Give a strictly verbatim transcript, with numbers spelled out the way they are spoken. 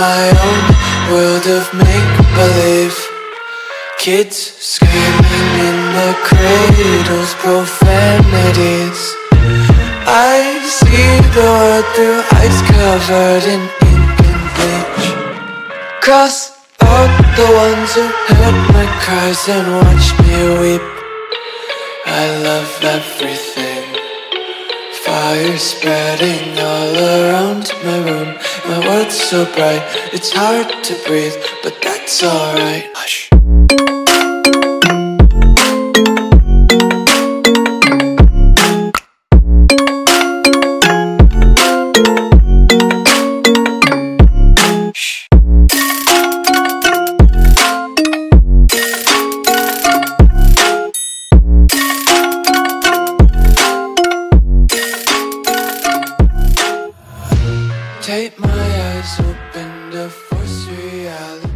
my own world of make-believe. Kids screaming in the cradles, profanities. I see the world through eyes covered in ink and bleach. Cross out the ones who heard my cries and watched me weep. I love everything. Fire spreading all around my room. My world's so bright, it's hard to breathe, but that's alright. Hush. Take my eyes open to force reality.